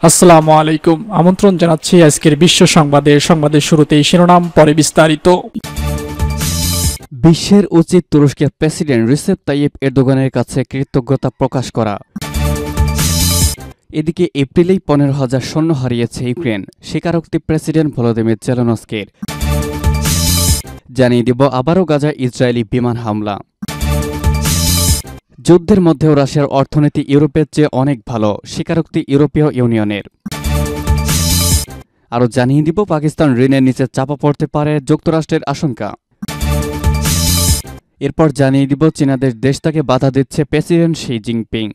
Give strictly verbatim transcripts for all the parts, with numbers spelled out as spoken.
আসসালামু আলাইকুম। আমন্ত্রণ জানাচ্ছি আজকের বিশ্ব সংবাদের সংবাদের শুরুতেই শিরোনাম, পরে বিস্তারিত। বিশ্বের উচিত তুরস্কের প্রেসিডেন্ট রিসেপ তাইয়েপ এরদোগানের কাছে কৃতজ্ঞতা প্রকাশ করা। এদিকে এপ্রিলেই পনেরো হাজার সৈন্য হারিয়েছে ইউক্রেন, স্বীকারোক্তি প্রেসিডেন্ট ভলোদিমির জেলেনস্কির। জানিয়ে দিব আবারও গাজায় ইসরায়েলি বিমান হামলা। যুদ্ধের মধ্যেও রাশিয়ার অর্থনীতি ইউরোপের চেয়ে অনেক ভালো, স্বীকারোক্তি ইউরোপীয় ইউনিয়নের। আরও জানিয়ে দিব পাকিস্তান ঋণের নিচে চাপা পড়তে পারে যুক্তরাষ্ট্রের আশঙ্কা। এরপর জানিয়ে দিব চীনাদের দেশ থেকে বাধা দিচ্ছে প্রেসিডেন্ট শি জিনপিং।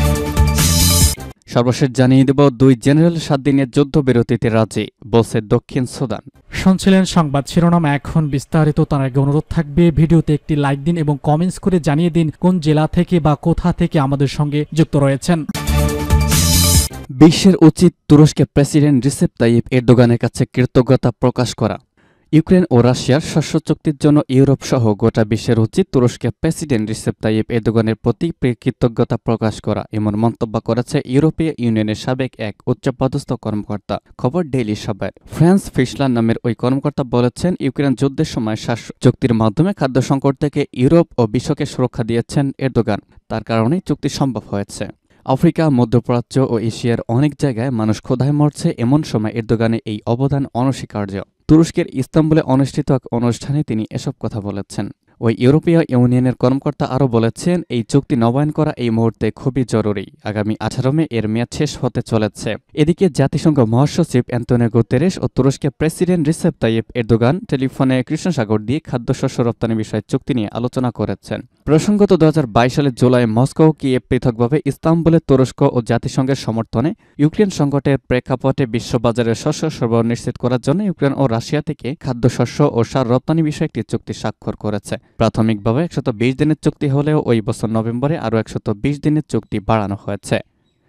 সর্বশেষ জানিয়ে দেব দুই জেনারেল সাত দিনের যুদ্ধবিরতিতে রাজি, বলছে দক্ষিণ সুদান। শুনছিলেন সংবাদ শিরোনাম, এখন বিস্তারিত। তার আগে অনুরোধ থাকবে ভিডিওতে একটি লাইক দিন এবং কমেন্টস করে জানিয়ে দিন কোন জেলা থেকে বা কোথা থেকে আমাদের সঙ্গে যুক্ত রয়েছেন। বিশ্বের উচিত তুরস্কের প্রেসিডেন্ট রিসেপ তাইয়েপ এরদোগানের কাছে কৃতজ্ঞতা প্রকাশ করা। ইউক্রেন ও রাশিয়ার শস্য চুক্তির জন্য ইউরোপ সহ গোটা বিশ্বের উচিত তুরস্কের প্রেসিডেন্ট রিসেপ তাইয়েপ এরদোগানের প্রতি কৃতজ্ঞতা প্রকাশ করা, এমন মন্তব্য করেছে ইউরোপীয় ইউনিয়নের সাবেক এক উচ্চপদস্থ কর্মকর্তা। খবর ডেইলি সবার। ফ্রান্স ফিশলার নামের ওই কর্মকর্তা বলেছেন, ইউক্রেন যুদ্ধের সময় শস্য চুক্তির মাধ্যমে খাদ্য সংকট থেকে ইউরোপ ও বিশ্বকে সুরক্ষা দিয়েছেন এরদোগান। তার কারণেই চুক্তি সম্ভব হয়েছে। আফ্রিকা, মধ্যপ্রাচ্য ও এশিয়ার অনেক জায়গায় মানুষ ক্ষুধায় মরছে, এমন সময় এরদোগানের এই অবদান অনস্বীকার্য। তুরস্কের ইস্তাম্বুলে অনুষ্ঠিত এক অনুষ্ঠানে তিনি এসব কথা বলেছেন। ওই ইউরোপীয় ইউনিয়নের কর্মকর্তা আরও বলেছেন, এই চুক্তি নবায়ন করা এই মুহূর্তে খুবই জরুরি। আগামী আঠারো মে এর মেয়াদ শেষ হতে চলেছে। এদিকে জাতিসংঘ মহাসচিব অ্যান্তোনিও গুতেরেস ও তুরস্কের প্রেসিডেন্ট রিসেপ তাইয়েপ এরদোগান টেলিফোনে কৃষ্ণসাগর দিয়ে খাদ্যশস্য রপ্তানি বিষয়ে চুক্তি নিয়ে আলোচনা করেছেন। প্রসঙ্গত দু হাজার বাইশ সালের জুলাই মস্কো ও কিয়েভ পৃথকভাবে ইস্তাম্বুলে তুরস্ক ও জাতিসংঘের সমর্থনে ইউক্রেন সংকটের প্রেক্ষাপটে বিশ্ববাজারে শস্য সরবরাহ নিশ্চিত করার জন্য ইউক্রেন ও রাশিয়া থেকে খাদ্যশস্য ও সার রপ্তানি বিষয়ে একটি চুক্তি স্বাক্ষর করেছে। প্রাথমিকভাবে একশত বিশ দিনের চুক্তি হলেও ওই বছর নভেম্বরে আরও একশত বিশ দিনের চুক্তি বাড়ানো হয়েছে।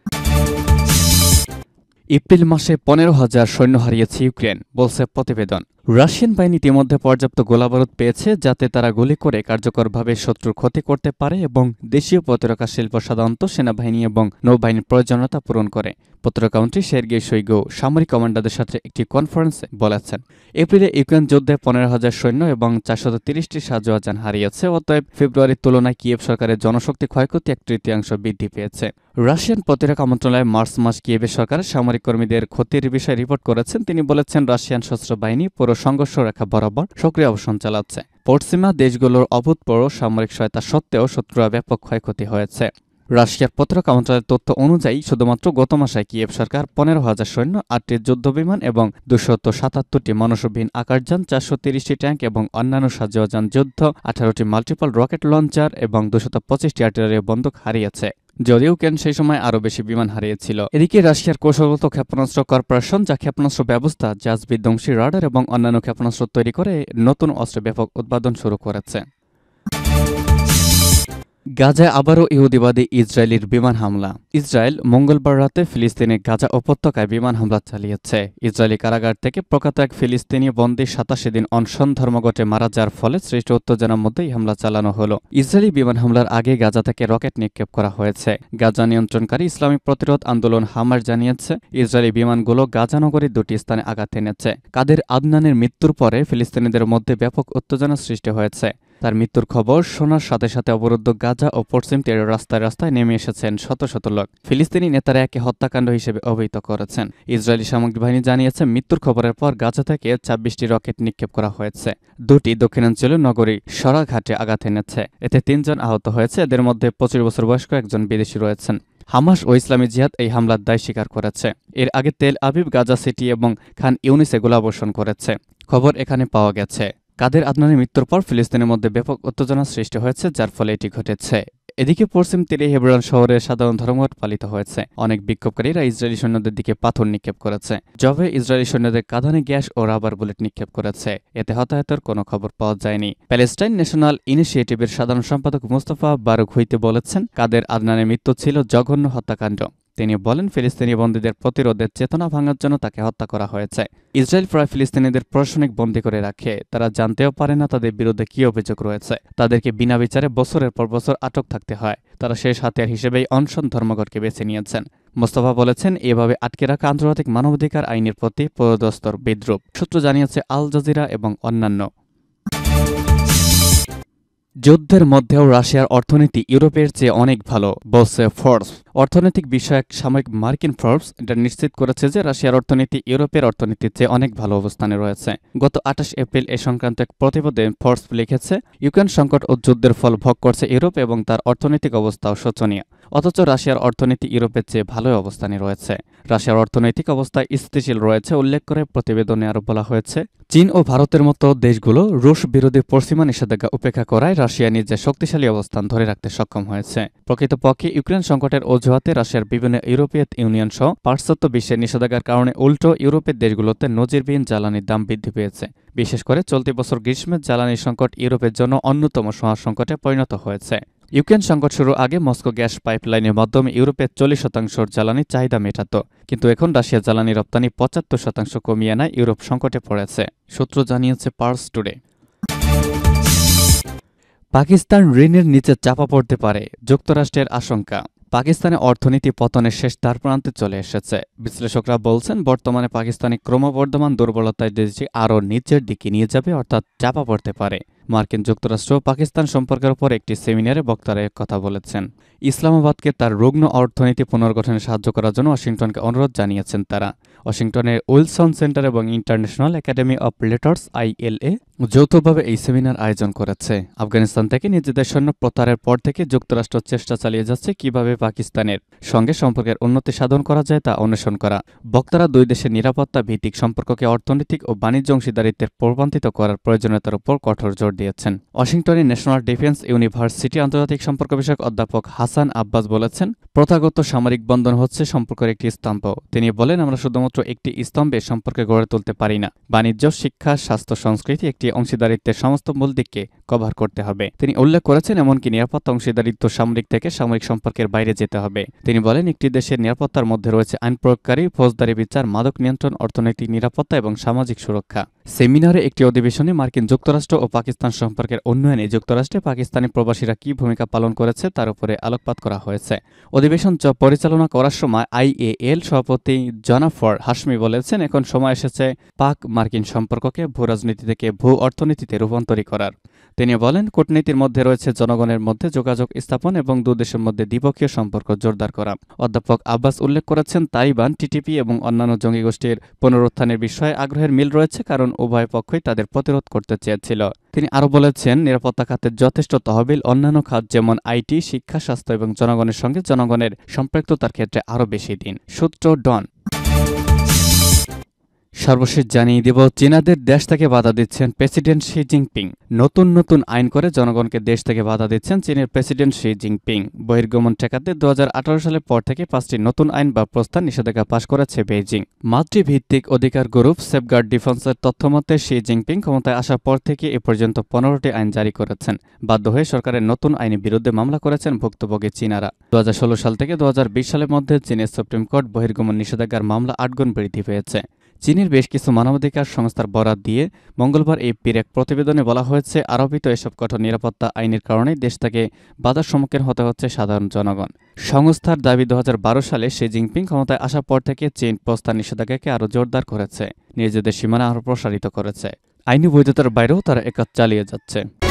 এপ্রিল মাসে পনেরো হাজার সৈন্য হারিয়েছে ইউক্রেন, বলছে প্রতিবেদন। রাশিয়ান বাহিনী ইতিমধ্যে পর্যাপ্ত গোলাবারুদ পেয়েছে, যাতে তারা গুলি করে কার্যকরভাবে শত্রুর ক্ষতি করতে পারে এবং দেশীয় প্রতিরক্ষা শিল্প সাধারণত সেনাবাহিনী এবং নৌবাহিনীর প্রয়োজনীয়তা পূরণ করে। প্রতিরক্ষামন্ত্রী সের্গেই শোইগু সামরিক কমান্ডারদের সাথে একটি কনফারেন্সে বলেছেন, এপ্রিলে ইউক্রেন যুদ্ধে পনেরো হাজার সৈন্য এবং চারশত তিরিশটি সাহায্য হারিয়েছে। অতএব ফেব্রুয়ারির তুলনায় কিয়েভ সরকারের জনশক্তি ক্ষয়ক্ষতি এক তৃতীয়াংশ বৃদ্ধি পেয়েছে। রাশিয়ান প্রতিরক্ষা মন্ত্রণালয় মার্চ মাস কিয়েভের সরকারের সামরিক কর্মীদের ক্ষতির বিষয়ে রিপোর্ট করেছেন। তিনি বলেছেন, রাশিয়ান সশস্ত্র বাহিনী পুরো সংঘর্ষ রেখা বরাবর সক্রিয় অবস্থান চালাচ্ছে। পশ্চিমা দেশগুলোর অভূতপূর্ব সামরিক সহায়তা সত্ত্বেও শত্রুরা ব্যাপক ক্ষয়ক্ষতি হয়েছে। রাশিয়ার প্রতিরক্ষা মন্ত্রণালয়ের তথ্য অনুযায়ী শুধুমাত্র গত মাসে কিয়েভ সরকার পনেরো হাজার সৈন্য, আটটি যুদ্ধবিমান এবং দুশত সাতাত্তরটি মানুষবিহীন আকাশযান, চারশো তিরিশটি ট্যাঙ্ক এবং অন্যান্য সাহায্যযান যুদ্ধ, আঠারোটি মাল্টিপল রকেট লঞ্চার এবং দুশত পঁচিশটি আর্টিলারি বন্দুক হারিয়েছে। যদিও ইউক্রেন সেই সময় আরও বেশি বিমান হারিয়েছিল। এদিকে রাশিয়ার কৌশলগত ক্ষেপণাস্ত্র কর্পোরেশন, যা ক্ষেপণাস্ত্র ব্যবস্থা, জাহাজ বিধ্বংসী রাডার এবং অন্যান্য ক্ষেপণাস্ত্র তৈরি করে, নতুন অস্ত্র ব্যাপক উৎপাদন শুরু করেছে। গাজায় আবারও ইহুদিবাদী ইসরায়েলির বিমান হামলা। ইসরায়েল মঙ্গলবার রাতে ফিলিস্তিনের গাজা উপত্যকায় বিমান হামলা চালিয়েছে। ইসরায়েলি কারাগার থেকে প্রকাত এক ফিলিস্তিনি বন্দী সাতাশি দিন অনশন ধর্মঘটে মারা যাওয়ার ফলে সৃষ্ট উত্তেজনার মধ্যেই হামলা চালানো হলো। ইসরায়েলি বিমান হামলার আগে গাজা থেকে রকেট নিক্ষেপ করা হয়েছে। গাজা নিয়ন্ত্রণকারী ইসলামিক প্রতিরোধ আন্দোলন হামাস জানিয়েছে, ইসরায়েলি বিমানগুলো গাজা নগরীর দুটি স্থানে আঘাত এনেছে। কাদের আদনানের মৃত্যুর পরে ফিলিস্তিনিদের মধ্যে ব্যাপক উত্তেজনা সৃষ্টি হয়েছে। তার মৃত্যুর খবর শোনার সাথে সাথে অবরুদ্ধ গাজা ও পশ্চিম তীরের রাস্তায় রাস্তায় নেমে এসেছেন শত শত লোক। ফিলিস্তিনি নেতারা একে হত্যাকাণ্ড হিসেবে অভিহিত করেছেন। ইসরায়েলি সামরিক বাহিনী জানিয়েছে, মৃত্যুর খবরের পর গাজা থেকে ছাব্বিশটি রকেট নিক্ষেপ করা হয়েছে। দুটি দক্ষিণাঞ্চলীয় নগরী সরাঘাটে আঘাত এনেছে। এতে তিনজন আহত হয়েছে। এদের মধ্যে পঁচিশ বছর বয়স্ক একজন বিদেশি রয়েছেন। হামাস ও ইসলামী জিহাদ এই হামলার দায় স্বীকার করেছে। এর আগে তেল আবিব, গাজা সিটি এবং খান ইউনিসে গোলাবর্ষণ করেছে। খবর এখানে পাওয়া গেছে। কাদের আদনানের মৃত্যুর পর ফিলিস্তিনের মধ্যে ব্যাপক উত্তেজনা সৃষ্টি হয়েছে, যার ফলে এটি ঘটেছে। এদিকে পশ্চিম তীরে হেবরন শহরে সাধারণ ধর্মঘট পালিত হয়েছে। অনেক বিক্ষোভকারীরা ইসরায়েলি সৈন্যদের দিকে পাথর নিক্ষেপ করেছে। জবে ইসরায়েলি সৈন্যদের কাঁদানে গ্যাস ও রাবার বুলেট নিক্ষেপ করেছে। এতে হতাহতের কোনো খবর পাওয়া যায়নি। প্যালেস্টাইন ন্যাশনাল ইনিশিয়েটিভের সাধারণ সম্পাদক মুস্তাফা বারুক হুইতে বলেছেন, কাদের আদনানের মৃত্যু ছিল জঘন্য হত্যাকাণ্ড। তিনি বলেন, ফিলিস্তিনি বন্দীদের প্রতিরোধের চেতনা ভাঙার জন্য তাকে হত্যা করা হয়েছে। ইসরায়েল প্রায় ফিলিস্তিনিদের প্রশাসনিক বন্দী করে রাখে। তারা জানতেও পারে না তাদের বিরুদ্ধে কী অভিযোগ রয়েছে। তাদেরকে বিনা বিচারে বছরের পর বছর আটক থাকতে হয়। তারা শেষ হাতিয়ার হিসেবেই অনশন ধর্মঘটকে বেছে নিয়েছেন। মোস্তফা বলেছেন, এভাবে আটকে রাখা আন্তর্জাতিক মানবাধিকার আইনের প্রতি পুরোদস্তর বিদ্রুপ। সূত্র জানিয়েছে আল জাজিরা এবং অন্যান্য। যুদ্ধের মধ্যেও রাশিয়ার অর্থনীতি ইউরোপের চেয়ে অনেক ভালো, বলছে ফোর্বস। অর্থনৈতিক বিষয়ক সাময়িক মার্কিন ফোর্বস এটা নিশ্চিত করেছে যে রাশিয়ার অর্থনীতি ইউরোপের অর্থনীতির চেয়ে অনেক ভালো অবস্থানে রয়েছে। গত আঠাশ এপ্রিল এ সংক্রান্ত এক প্রতিবেদনে ফোর্বস লিখেছে, ইউক্রেন সংকট ও যুদ্ধের ফল ভোগ করছে ইউরোপ এবং তার অর্থনৈতিক অবস্থাও শোচনীয়। অথচ রাশিয়ার অর্থনীতি ইউরোপের চেয়ে ভালো অবস্থানে রয়েছে। রাশিয়ার অর্থনৈতিক অবস্থা স্থিতিশীল রয়েছে উল্লেখ করে প্রতিবেদনে আরও বলা হয়েছে, চীন ও ভারতের মতো দেশগুলো রুশ বিরোধী পশ্চিমা নিষেধাজ্ঞা উপেক্ষা করায় রাশিয়া নিজের শক্তিশালী অবস্থান ধরে রাখতে সক্ষম হয়েছে। প্রকৃতপক্ষে ইউক্রেন সংকটের অজুহাতে রাশিয়ার বিভিন্ন ইউরোপীয় ইউনিয়ন সহ পাশ্চাত্য বিশ্বের নিষেধাজ্ঞার কারণে উল্টো ইউরোপের দেশগুলোতে নজিরবিহীন জ্বালানির দাম বৃদ্ধি পেয়েছে। বিশেষ করে চলতি বছর গ্রীষ্মের জ্বালানি সংকট ইউরোপের জন্য অন্যতম মহাসংকটে পরিণত হয়েছে। ইউক্রেন সংকট শুরুর আগে মস্কো গ্যাস পাইপলাইনের মাধ্যমে ইউরোপের চল্লিশ শতাংশ জ্বালানির চাহিদা মেটাত, কিন্তু এখন রাশিয়া জ্বালানি রপ্তানি পঁচাত্তর শতাংশ কমিয়ে আনায় ইউরোপ সংকটে পড়েছে, সূত্র জানিয়েছে পার্স টুডে। পাকিস্তান ঋণের নিচে চাপা পড়তে পারে, যুক্তরাষ্ট্রের আশঙ্কা। পাকিস্তানের অর্থনীতি পতনের শেষ দ্বারপ্রান্তে চলে এসেছে। বিশ্লেষকরা বলছেন, বর্তমানে পাকিস্তানে ক্রমবর্ধমান দুর্বলতায় দেশটি আরও নিচের দিকে নিয়ে যাবে, অর্থাৎ চাপা পড়তে পারে। মার্কিন যুক্তরাষ্ট্র পাকিস্তান সম্পর্কের উপর একটি সেমিনারে বক্তারা কথা বলেছেন। ইসলামাবাদকে তার রুগ্ন অর্থনীতি পুনর্গঠনে সাহায্য করার জন্য ওয়াশিংটনকে অনুরোধ জানিয়েছেন তারা। ওয়াশিংটনের উইলসন সেন্টার এবং International Academy of Letters ILA যৌথভাবে এই সেমিনার আয়োজন করেছে। আফগানিস্তান থেকে নিজেদের সৈন্য প্রত্যাহারের পর থেকে যুক্তরাষ্ট্র চেষ্টা চালিয়ে যাচ্ছে কিভাবে পাকিস্তানের সঙ্গে সম্পর্কের উন্নতি সাধন করা যায় তা অন্বেষণ করা। বক্তারা দুই দেশের নিরাপত্তা ভিত্তিক সম্পর্ককে অর্থনৈতিক ও বাণিজ্য অংশীদারিত্বের প্রবর্তিত করার প্রয়োজনীয়তার উপর কঠোর জোর দিয়েছেন। ওয়াশিংটনের ন্যাশনাল ডিফেন্স ইউনিভার্সিটি আন্তর্জাতিক সম্পর্ক বিষয়ক অধ্যাপক হাসান আব্বাস বলেছেন, প্রথাগত সামরিক বন্ধন হচ্ছে সম্পর্কের একটি স্তম্ভ। তিনি বলেন, আমরা শুধুমাত্র একটি স্তম্ভে সম্পর্কে গড়ে তুলতে পারি না। বাণিজ্য, শিক্ষা, স্বাস্থ্য, সংস্কৃতি একটি অংশীদারিত্বের সমস্ত মূল দিককে কভার করতে হবে। তিনি উল্লেখ করেছেন, এমনকি নিরাপত্তা অংশীদারিত্ব সামরিক থেকে সামরিক সম্পর্কের বাইরে যেতে হবে। তিনি বলেন, একটি দেশের নিরাপত্তার মধ্যে রয়েছে আইন প্রয়োগকারী, ফৌজদারি বিচার, মাদক নিয়ন্ত্রণ, অর্থনৈতিক নিরাপত্তা এবং সামাজিক সুরক্ষা। সেমিনারে একটি অধিবেশনে মার্কিন যুক্তরাষ্ট্র ও পাকিস্তান সম্পর্কের উন্নয়নে যুক্তরাষ্ট্রে পাকিস্তানি প্রবাসীরা কী ভূমিকা পালন করেছে তার উপরে আলোকপাত করা হয়েছে। অধিবেশন পরিচালনা করার সময় আইএএল সভাপতি জনাফর হাশমি বলেছেন, এখন সময় এসেছে পাক মার্কিন সম্পর্ককে ভূ রাজনীতি থেকে ভূ অর্থনীতিতে রূপান্তরী করার। তিনি বলেন, কূটনীতির মধ্যে রয়েছে জনগণের মধ্যে যোগাযোগ স্থাপন এবং দুদেশের মধ্যে দ্বিপক্ষীয় সম্পর্ক জোরদার করা। অধ্যাপক আব্বাস উল্লেখ করেছেন, তাইবান, টিটিপি এবং অন্যান্য জঙ্গি গোষ্ঠীর পুনরুত্থানের বিষয়ে আগ্রহের মিল রয়েছে, কারণ উভয় পক্ষই তাদের প্রতিরোধ করতে চেয়েছিল। তিনি আরও বলেছেন, নিরাপত্তা খাতের যথেষ্ট তহবিল অন্যান্য খাত যেমন আইটি, শিক্ষা, স্বাস্থ্য এবং জনগণের সঙ্গে জনগণের সম্পৃক্ততার ক্ষেত্রে আরও বেশি দিন। সূত্র ডন। সর্বশেষ জানিয়ে দেব, চীনাদের দেশ থেকে বাধা দিচ্ছেন প্রেসিডেন্ট শি জিনপিং। নতুন নতুন আইন করে জনগণকে দেশ থেকে বাধা দিচ্ছেন চীনের প্রেসিডেন্ট শি জিনপিং। বহির্গমন ঠেকাতে দু হাজার আঠারো সালের পর থেকে পাঁচটি নতুন আইন বা প্রস্তাব নিষেধাজ্ঞা পাশ করেছে বেইজিং। মাতৃভিত্তিক অধিকার গ্রুপ সেফগার্ড ডিফেন্সের তথ্যমতে শি জিনপিং ক্ষমতায় আসার পর থেকে এ পর্যন্ত পনেরোটি আইন জারি করেছেন। বাধ্য হয়ে সরকারের নতুন আইনের বিরুদ্ধে মামলা করেছেন ভুক্তভোগী চীনারা। দু হাজার ষোলো সাল থেকে দু হাজার বিশ সালের মধ্যে চীনের সুপ্রিম কোর্ট বহির্গমন নিষেধাজ্ঞার মামলা আটগুণ বৃদ্ধি পেয়েছে। চীনের বেশ কিছু মানবাধিকার সংস্থার বরাত দিয়ে মঙ্গলবার এপির এক প্রতিবেদনে বলা হয়েছে, আরোপিত এসব কঠোর নিরাপত্তা আইনের কারণে দেশ থেকে বাধার সম্মুখীন হতে হচ্ছে সাধারণ জনগণ। সংস্থার দাবি, দু হাজার বারো সালে শি জিনপিং ক্ষমতায় আসার পর থেকে চীন প্রস্তাব নিষেধাজ্ঞাকে আরও জোরদার করেছে, নিজেদের সীমানা আরও প্রসারিত করেছে। আইনি বৈধতার বাইরেও তারা একাজ চালিয়ে যাচ্ছে।